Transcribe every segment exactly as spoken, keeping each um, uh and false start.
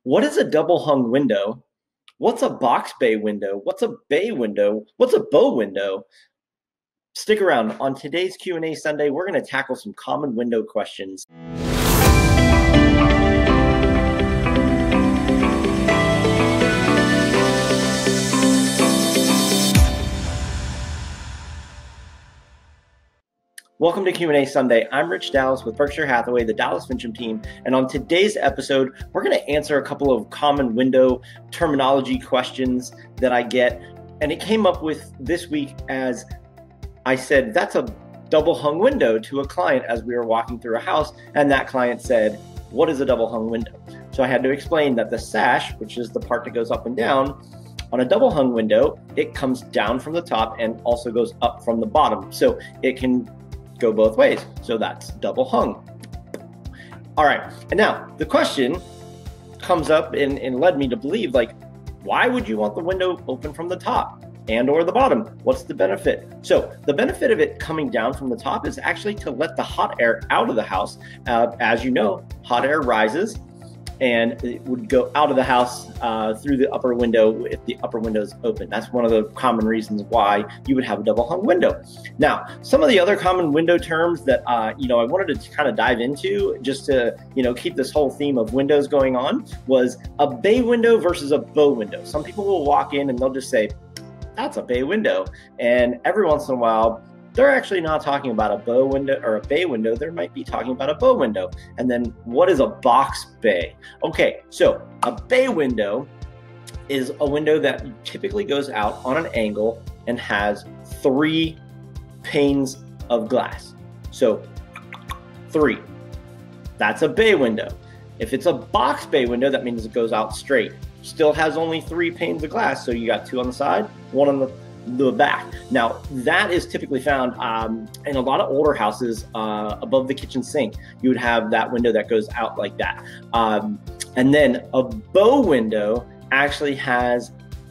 What is a double hung window? What's a box bay window? What's a bay window? What's a bow window? Stick around. On today's Q and A Sunday, we're going to tackle some common window questions. Welcome to Q and A Sunday. I'm Rich Dallas with Berkshire Hathaway, the Dallas-Fincham team, and on today's episode, we're going to answer a couple of common window terminology questions that I get, and it came up with this week as I said, that's a double hung window to a client as we were walking through a house, and that client said, what is a double hung window? So I had to explain that the sash, which is the part that goes up and down, on a double hung window, it comes down from the top and also goes up from the bottom. So it can go both ways. So that's double hung. All right. And now the question comes up and, and led me to believe, like, why would you want the window open from the top and or the bottom? What's the benefit? So the benefit of it coming down from the top is actually to let the hot air out of the house. Uh, as you know, hot air rises and it would go out of the house uh, through the upper window if the upper window is open. That's one of the common reasons why you would have a double hung window. Now, some of the other common window terms that uh, you know I wanted to kind of dive into, just to you know keep this whole theme of windows going on, was a bay window versus a bow window. Some people will walk in and they'll just say, "That's a bay window," and every once in a while, they're actually not talking about a bow window or a bay window. They might be talking about a bow window. And then what is a box bay? Okay, so a bay window is a window that typically goes out on an angle and has three panes of glass. So three, that's a bay window. If it's a box bay window, that means it goes out straight. Still has only three panes of glass. So you got two on the side, one on the the back. Now that is typically found um, in a lot of older houses uh, above the kitchen sink. You would have that window that goes out like that. Um, and then a bow window actually has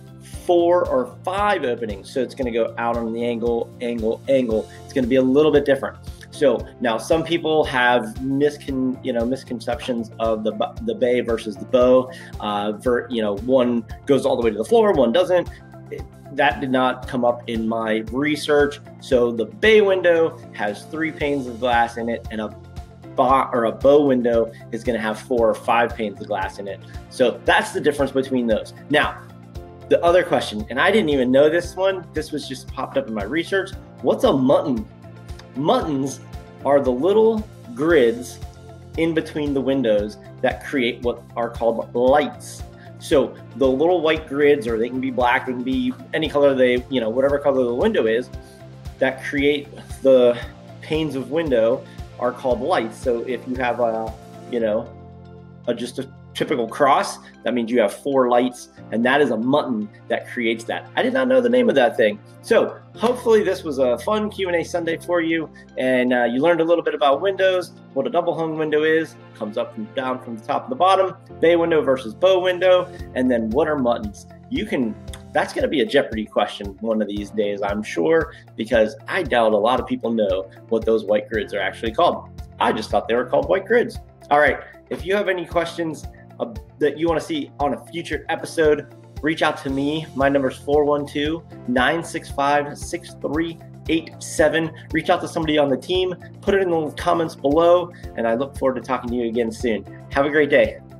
four or five openings. So it's going to go out on the angle, angle, angle. It's going to be a little bit different. So now some people have miscon, you know, misconceptions of the the bay versus the bow. Uh, ver, you know, one goes all the way to the floor, one doesn't. It, That did not come up in my research. So the bay window has three panes of glass in it, and a bo- or a bow window is going to have four or five panes of glass in it. So that's the difference between those. Now, the other question, and I didn't even know this one. This was just popped up in my research. What's a mintin? Mintins are the little grids in between the windows that create what are called lights. So the little white grids, or they can be black, they can be any color they, you know, whatever color the window is, that create the panes of window are called lights. So if you have a, you know, a, just a typical cross, that means you have four lights, and that is a mintin that creates that. I did not know the name of that thing. So hopefully this was a fun Q and A Sunday for you, and uh, you learned a little bit about windows, what a double hung window is, comes up and down from the top to the bottom, bay window versus bow window, and then what are mintins? You can, that's going to be a Jeopardy question one of these days, I'm sure, because I doubt a lot of people know what those white grids are actually called. I just thought they were called white grids. All right, if you have any questions uh, that you want to see on a future episode, reach out to me. My number is four one two, nine six five, six three eight seven. Reach out to somebody on the team, put it in the comments below, and I look forward to talking to you again soon. Have a great day.